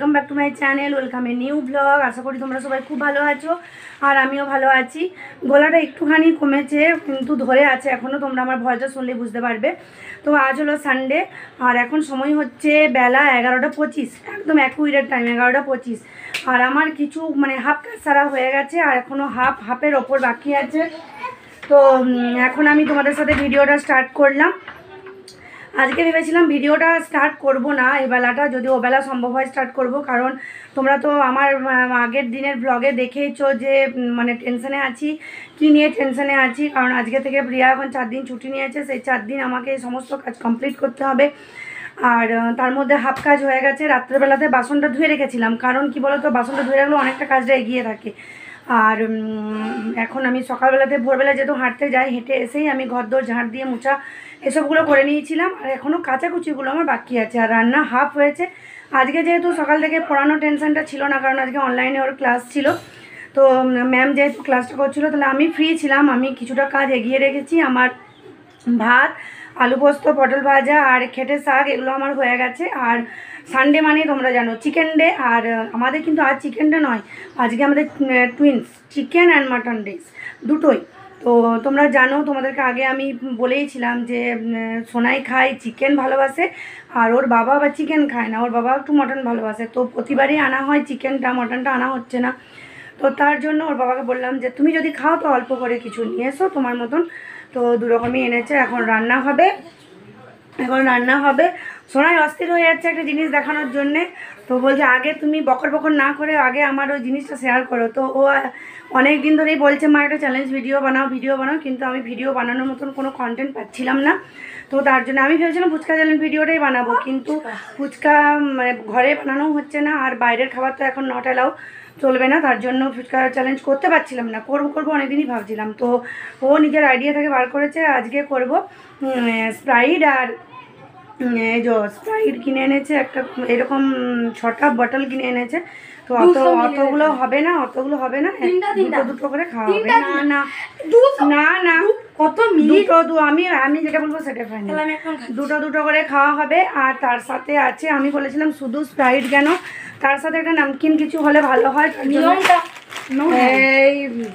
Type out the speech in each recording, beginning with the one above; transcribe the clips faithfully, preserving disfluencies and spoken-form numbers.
Welcome back to my channel, welcome a new blog. আশা করি তোমরা সবাই খুব ভালো আছো আর আমিও ভালো আছি। গলাটা একটুখানি কমেছে কিন্তু ধরে আছে এখনও, তোমরা আমার ভয়েসটা শুনলে বুঝতে পারবে। তো আজ হলো সানডে আর এখন সময় হচ্ছে বেলা এগারোটা পঁচিশ, একদম অ্যাকুরেট টাইম এগারোটা পঁচিশ। আর আমার কিছু মানে হাফ কাজ সারা হয়ে গেছে আর এখনও হাফ হাফের ওপর বাকি আছে। তো এখন আমি তোমাদের সাথে ভিডিওটা স্টার্ট করলাম। আজকে ভেবেছিলাম ভিডিওটা স্টার্ট করব না এই বেলাটা, যদি ওবেলা সম্ভব হয় স্টার্ট করব, কারণ তোমরা তো আমার আগের দিনের ব্লগে দেখেইছো যে মানে টেনশনে আছি, কী নিয়ে টেনশনে আছি। কারণ আজকে থেকে প্রিয়া এখন চার দিন ছুটি নিয়েছে, সেই চার দিন আমাকে এই সমস্ত কাজ কমপ্লিট করতে হবে। আর তার মধ্যে হাফ কাজ হয়ে গেছে। রাত্রেবেলাতে বাসনটা ধুয়ে রেখেছিলাম, কারণ কি বলো তো, বাসনটা ধুয়ে রাখলে অনেকটা কাজটা এগিয়ে থাকে। আর এখন আমি সকালবেলাতে ভোরবেলা যেহেতু হাঁটতে যাই, হেঁটে এসেই আমি ঘরদোর ঝাড় দিয়ে মোছা এসবগুলো করে নিয়েছিলাম। আর এখনও কাচাকুচিগুলো আমার বাকি আছে আর রান্না হাফ হয়েছে। আজকে যেহেতু সকাল থেকে পড়ানো টেনশনটা ছিল না, কারণ আজকে অনলাইনে ওর ক্লাস ছিল, তো ম্যাম যেহেতু ক্লাসটা করছিলো তাহলে আমি ফ্রি ছিলাম। আমি কিছুটা কাজ এগিয়ে রেখেছি। আমার ভাত, আলু পোস্ত, পটল ভাজা আর খেটে শাক এগুলো আমার হয়ে গেছে। আর সানডে মানে তোমরা জানো চিকেন ডে, আর আমাদের কিন্তু আজ চিকেন ডে নয়, আজকে আমাদের twins, chicken and mutton days দুটোই। তো তোমরা জানো, তোমাদেরকে আগে আমি বলেইছিলাম যে সোনাই খায় চিকেন ভালোবাসে আর ওর বাবা আবার চিকেন খায় না, ওর বাবা একটু মটন ভালোবাসে। তো প্রতিবারই আনা হয় চিকেনটা, মটনটা আনা হচ্ছে না। তো তার জন্য ওর বাবাকে বললাম যে তুমি যদি খাও তো অল্প করে কিছু নিয়ে এসো তোমার মতন। তো দুরকমই এনেছে। এখন রান্না হবে, এখন রান্না হবে। সোনাই অস্থির হয়ে যাচ্ছে একটা জিনিস দেখানোর জন্যে। তো বলছে আগে তুমি বকর বকর না করে আগে আমার ওই জিনিসটা শেয়ার করো। তো ও অনেক দিন ধরেই বলছে মা একটা চ্যালেঞ্জ ভিডিও বানাও ভিডিও বানাও, কিন্তু আমি ভিডিও বানানোর মতন কোনো কন্টেন্ট পাচ্ছিলাম না। তো তার জন্য আমি ভেবেছিলাম ফুচকা চ্যালেঞ্জ ভিডিওটাই বানাবো, কিন্তু ফুচকা মানে ঘরে বানানো হচ্ছে না আর বাইরের খাবার তো এখন নট অ্যালাউ, চলবে না। তার জন্য ফুচকা চ্যালেঞ্জ করতে পারছিলাম না, করবো করবো অনেকদিনই ভাবছিলাম। তো ও নিজের আইডিয়া থেকে বার করেছে আজকে করব স্প্রাইট আর এই যে স্প্রাইট কিনে এনেছে একটা, এরকম ছটা বটল কিনে এনেছে। তো অত অতগুলো হবে না, অতগুলো হবে না, দুটো দুটো করে খাওয়া হবে। না না না না কত দুটো দু আমি আমি যেটা বলবো সেটা ফাইনাল, দুটো দুটো করে খাওয়া হবে। আর তার সাথে আছে, আমি বলেছিলাম শুধু স্প্রাইট কেন, তার সাথে একটা নামকিন কিছু হলে ভালো হয়। এই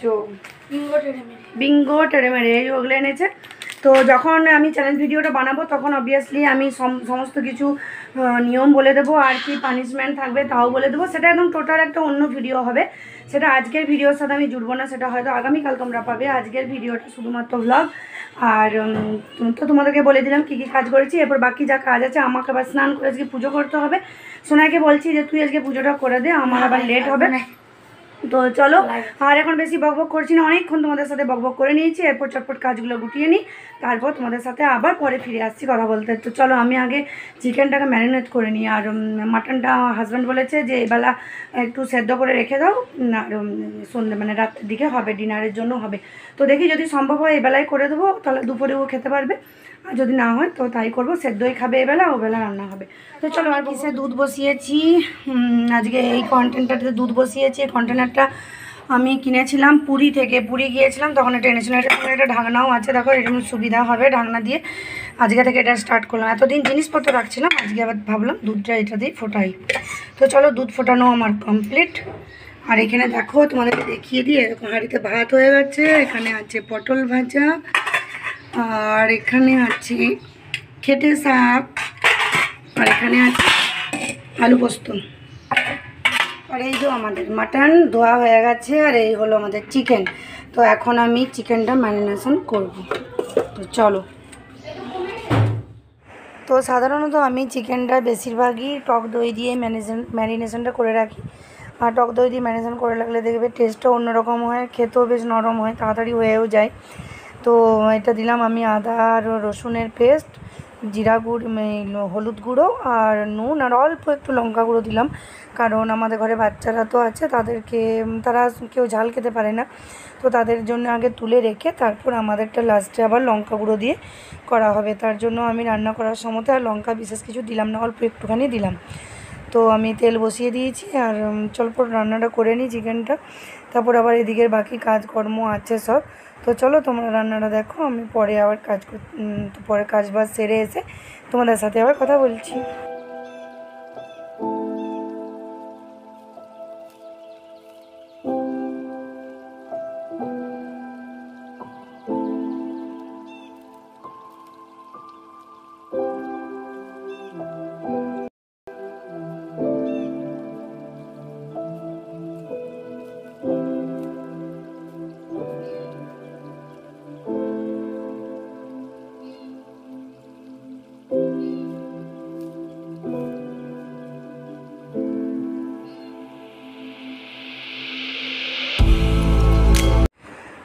বিঙ্গো টেরেমেরে এই ওগুলো এনেছে। তো যখন আমি চ্যালেঞ্জ ভিডিওটা বানাবো তখন অবভিয়াসলি আমি সমস্ত কিছু নিয়ম বলে দেবো, আর কি পানিশমেন্ট থাকবে তাও বলে দেবো। সেটা একদম টোটাল একটা অন্য ভিডিও হবে, সেটা আজকের ভিডিওর সাথে আমি জুড়বো না, সেটা হয়তো আগামীকাল তোমরা পাবে। আজকের ভিডিওটা শুধুমাত্র ভ্লগ। আর তো তোমাদেরকে বলে দিলাম কী কী কাজ করেছি। এরপর বাকি যা কাজ আছে, আমাকে আবার স্নান করে আজকে পুজো করতে হবে। সোনাইকে বলছি যে তুই আজকে পুজোটা করে দে, আমার আবার লেট হবে। তো চলো, আর এখন বেশি বকবক করছি না, অনেকক্ষণ তোমাদের সাথে বকবক করে নিয়েছি। এরপর চটপট কাজগুলো গুটিয়ে নিই, তারপর তোমাদের সাথে আবার পরে ফিরে আসছি কথা বলতে। তো চলো আমি আগে চিকেনটাকে ম্যারিনেট করে নিই। আর মাটনটা হাজব্যান্ড বলেছে যে এবেলা একটু সেদ্ধ করে রেখে দাও, আর সন্ধ্যে মানে রাতের দিকে হবে, ডিনারের জন্য হবে। তো দেখি যদি সম্ভব হয় এবেলায় করে দেবো, তাহলে দুপুরেও খেতে পারবে। আর যদি না হয় তো তাই করবো, সেদ্ধই খাবে এবেলা, ওবেলা রান্না হবে। তো চলো, আর কিসে দুধ বসিয়েছি আজকে, এই কন্টেনারটাতে দুধ বসিয়েছি। এই কন্টেনারটা আমি কিনেছিলাম পুরী থেকে, পুরী গিয়েছিলাম তখন এটা এনেছিলাম। এটা একটা ঢাকনাও আছে, দেখো এরকম সুবিধা হবে ঢাকনা দিয়ে। আজকে থেকে এটা স্টার্ট করলাম, এতদিন জিনিসপত্র রাখছিলাম, আজকে আবার ভাবলাম দুধটা এটা দিয়ে ফোটাই। তো চলো, দুধ ফোটানো আমার কমপ্লিট। আর এখানে দেখো তোমাদেরকে দেখিয়ে দিয়ে, এরকম হাঁড়িতে ভাত হয়ে গেছে, এখানে আছে পটল ভাজা, আর এখানে আছে খেটে শাক, আর এখানে আছে আলু পোস্ত। আর এই যে আমাদের মাটন ধোয়া হয়ে গেছে, আর এই হলো আমাদের চিকেন। তো এখন আমি চিকেনটা ম্যারিনেশন করব। তো চলো। তো সাধারণত আমি চিকেনটা বেশিরভাগই টক দই দিয়ে ম্যারিনেশন ম্যারিনেশনটা করে রাখি। আর টক দই দিয়ে ম্যারিনেশন করে রাখলে দেখবে টেস্টটাও অন্যরকম হয়, খেতেও বেশ নরম হয়, তাড়াতাড়ি হয়েও যায়। তো এটা দিলাম আমি আদা আর রসুনের পেস্ট, জিরা গুঁড়ো, হলুদ গুঁড়ো আর নুন, আর অল্প একটু লঙ্কা গুঁড়ো দিলাম, কারণ আমাদের ঘরে বাচ্চারা তো আছে, তাদেরকে তারা কেউ ঝাল খেতে পারে না। তো তাদের জন্য আগে তুলে রেখে তারপর আমাদেরটা লাস্টে আবার লঙ্কা গুঁড়ো দিয়ে করা হবে। তার জন্য আমি রান্না করার সময় আর লঙ্কা বিশেষ কিছু দিলাম না, অল্প একটুখানি দিলাম। তো আমি তেল বসিয়ে দিয়েছি, আর চলপট রান্নাটা করে নিই চিকেনটা, তারপর আবার এদিকের বাকি কাজকর্ম আছে সব। তো চলো তোমরা রান্নাটা দেখো, আমি পরে আবার কাজ পরে কাজ বাজ সেরে এসে তোমাদের সাথে আবার কথা বলছি।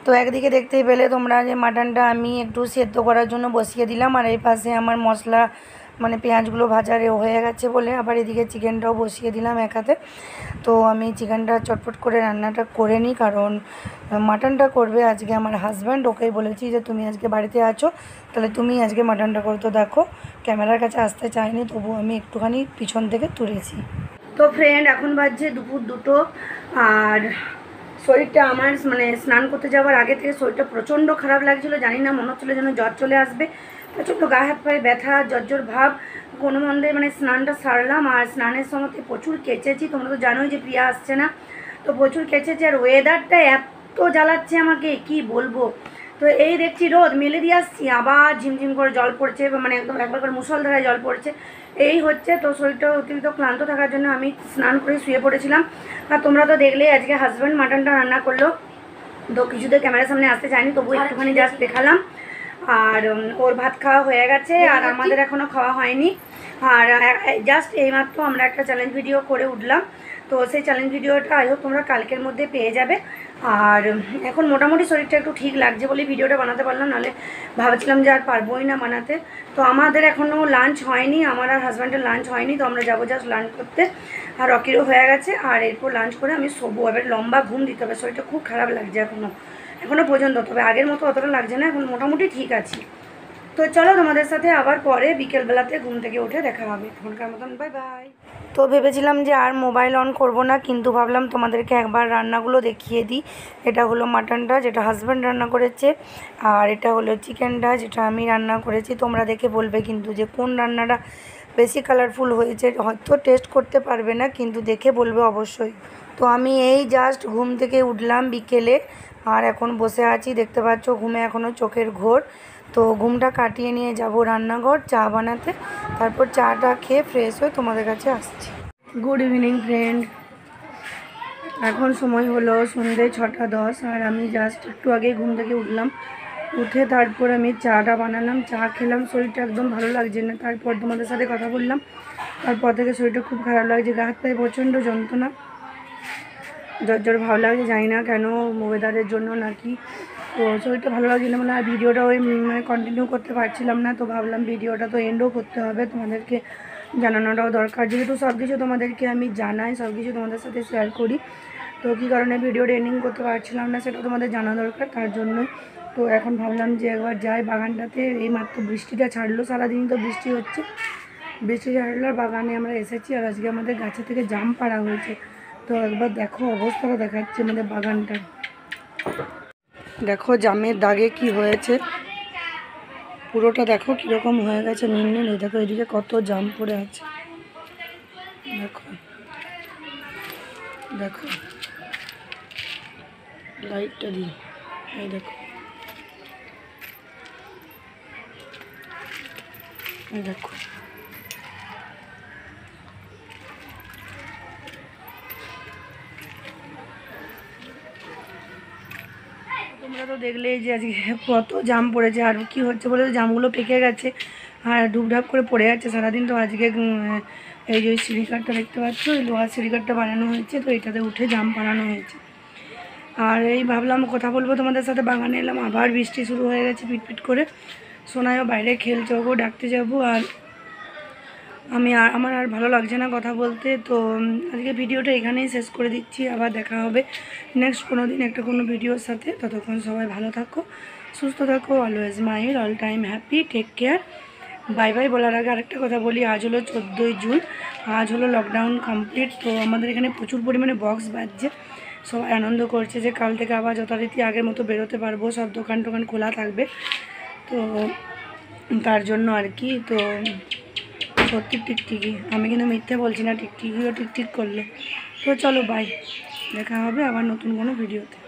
তো একদিকে দেখতেই পেলে তোমরা যে মাটনটা আমি একটু সেদ্ধ করার জন্য বসিয়ে দিলাম, আর এই পাশে আমার মশলা মানে পেঁয়াজগুলো ভাজা হয়ে গেছে বলে আবার এদিকে চিকেনটাও বসিয়ে দিলাম এক হাতে। তো আমি চিকেনটা চটপট করে রান্নাটা করে নিই, কারণ মাটনটা করবে আজকে আমার হাজব্যান্ড। ওকেই বলেছি যে তুমি আজকে বাড়িতে আছো, তাহলে তুমি আজকে মাটনটা করো। তো দেখো ক্যামেরার কাছে আসতে চাইনি, তবু আমি একটুখানি পিছন থেকে তুলেছি। তো ফ্রেন্ড, এখন বাজছে দুপুর দুটো, আর শরীরটা আমার মানে স্নান করতে যাওয়ার আগে থেকে শরীরটা প্রচণ্ড খারাপ লাগছিলো। জানি না, মনে হচ্ছিলো যেন জ্বর চলে আসবে, প্রচণ্ড গা হাত পায়ে ব্যথা, জ্বর ভাব। কোনো মন্দে মানে স্নানটা সারলাম, আর স্নানের সময় প্রচুর কেচেছি। তোমরা তো জানোই যে প্রিয়া আসছে না, তো প্রচুর কেচেছি। আর ওয়েদারটা এত জ্বালাচ্ছে আমাকে, কি বলবো। তো এই দেখছি রোদ মেলে দিয়ে আসছি, আবার ঝিমঝিম করে জল পড়ছে, মানে একদম একবার করে মুষলধারায় জল পড়ছে, এই হচ্ছে। তো শরীরটা অতিরিক্ত ক্লান্ত থাকার জন্য আমি স্নান করে শুয়ে পড়েছিলাম। আর তোমরা তো দেখলেই আজকে হাজব্যান্ড মাটনটা রান্না করলো। তো কিছুতে ক্যামেরার সামনে আসতে চাইনি, তবু একটুখানি জাস্ট দেখালাম। আর ওর ভাত খাওয়া হয়ে গেছে, আর আমাদের এখনও খাওয়া হয়নি। আর জাস্ট এইমাত্র আমরা একটা চ্যালেঞ্জ ভিডিও করে উঠলাম, তো সেই চ্যালেঞ্জ ভিডিওটা আই হোপ তোমরা কালকের মধ্যে পেয়ে যাবে। আর এখন মোটামুটি শরীরটা একটু ঠিক লাগছে বলে ভিডিওটা বানাতে পারলাম, নাহলে ভাবছিলাম যে আর পারবোই না বানাতে। তো আমাদের এখনও লাঞ্চ হয়নি, আমার আর হাজব্যান্ডের লাঞ্চ হয়নি, তো আমরা যাবো জাস্ট লাঞ্চ করতে। আর রকিরও হয়ে গেছে, আর এরপর লাঞ্চ করে আমি শোবো। এবার লম্বা ঘুম দিতে হবে, শরীরটা খুব খারাপ লাগছে এখনও এখনও পর্যন্ত, তবে আগের মতো অতটা লাগছে না, এখন মোটামুটি ঠিক আছি। তো চলো তোমাদের সাথে আবার পরে বিকেলবেলাতে ঘুম থেকে উঠে দেখা হবে। এখনকার মতন বাই বাই। তো ভেবেছিলাম যে আর মোবাইল অন করব না, কিন্তু ভাবলাম তোমাদেরকে একবার রান্নাগুলো দেখিয়ে দিই। এটা হলো মাটনটা, যেটা হাজব্যান্ড রান্না করেছে, আর এটা হলো চিকেনটা, যেটা আমি রান্না করেছি। তোমরা দেখে বলবে কিন্তু যে কোন রান্নাটা বেশি কালারফুল হয়েছে। হয়তো টেস্ট করতে পারবে না, কিন্তু দেখে বলবে অবশ্যই। তো আমি এই জাস্ট ঘুম থেকে উঠলাম বিকেলে, আর এখন বসে আছি, দেখতে পাচ্ছ ঘুমে এখনও চোখের ঘোর। তো ঘুমটা কাটিয়ে নিয়ে যাব রান্নাঘর চা বানাতে, তারপর চাটা খেয়ে ফ্রেশ হয়ে তোমাদের কাছে আসছি। গুড ইভিনিং ফ্রেন্ড, এখন সময় হলো সন্ধ্যে ছটা দশ, আর আমি জাস্ট একটু আগে ঘুম থেকে উঠলাম। উঠে তারপর আমি চাটা বানালাম, চা খেলাম। শরীরটা একদম ভালো লাগছে না, তারপর তোমাদের সাথে কথা বললাম। তারপর থেকে শরীরটা খুব খারাপ লাগছে, গা হাত পায়ে প্রচণ্ড যন্ত্রণা, জ্বর জ্বর ভালো লাগছে, জানি না কেন, ওয়েদারের জন্য নাকি। তো শরীরটা ভালো লাগছিল না, আর ভিডিওটা ওই মানে কন্টিনিউ করতে পারছিলাম না। তো ভাবলাম ভিডিওটা তো এন্ডও করতে হবে, তোমাদেরকে জানানোটাও দরকার, যেহেতু সব কিছু তোমাদেরকে আমি জানাই, সব কিছু তোমাদের সাথে শেয়ার করি। তো কী কারণে ভিডিওটা এন্ডিং করতে পারছিলাম না সেটা তোমাদের জানা দরকার, তার জন্যই। তো এখন ভাবলাম যে একবার যাই বাগানটাতে। এই মাত্র বৃষ্টিটা ছাড়লো, সারাদিনই তো বৃষ্টি হচ্ছে, বৃষ্টি ছাড়লো আর বাগানে আমরা এসেছি। আর আজকে আমাদের গাছে থেকে জাম পাড়া হয়েছে, তো একবার দেখো অবস্থাটা দেখাচ্ছে আমাদের বাগানটা। দেখো জামের দাগে কি হয়েছে, পুরোটা দেখো কীরকম হয়ে গেছে নীল নীল। এই দেখো এদিকে কত জাম পড়ে আছে, দেখো দেখো লাইটটা দিই, এই দেখো এই দেখো। তোমরা তো দেখলেই যে আজকে কত জাম পড়েছে, আর কি হচ্ছে বলে জামগুলো পেকে গেছে আর ডুবঢাপ করে পড়ে যাচ্ছে সারাদিন। তো আজকে এই যে সিঁড়িকাঠটা দেখতে পাচ্ছ, এই লোহার সিঁড়িকাঠটা বানানো হয়েছে, তো এটাতে উঠে জাম বানানো হয়েছে। আর এই ভাবলাম কথা বলবো তোমাদের সাথে, বাগানে এলাম, আবার বৃষ্টি শুরু হয়ে গেছে পিটপিট করে। সোনাইও বাইরে খেলছে, ওকেও ডাকতে যাবো, আর আমি আর আমার আর ভালো লাগছে না কথা বলতে। তো আজকে ভিডিওটা এখানেই শেষ করে দিচ্ছি, আবার দেখা হবে নেক্সট কোনো দিন একটা কোনো ভিডিওর সাথে। ততক্ষণ সবাই ভালো থাকো, সুস্থ থাকো, always smile, all time happy, take care, bye bye. বলার আগে আরেকটা কথা বলি, আজ হলো চোদ্দোই জুন, আজ হলো লকডাউন কমপ্লিট। তো আমাদের এখানে প্রচুর পরিমাণে বক্স বাজছে, সবাই আনন্দ করছে যে কাল থেকে আবার যথারীতি আগের মতো বেরোতে পারবো, সব দোকান টোকান খোলা থাকবে, তো তার জন্য আর কি। তো সত্যি টিকটিকি, আমি কিন্তু মিথ্যে বলছি না, টিকটিকিও টিকটিক করলো। তো চলো বাই, দেখা হবে আবার নতুন কোনো ভিডিওতে।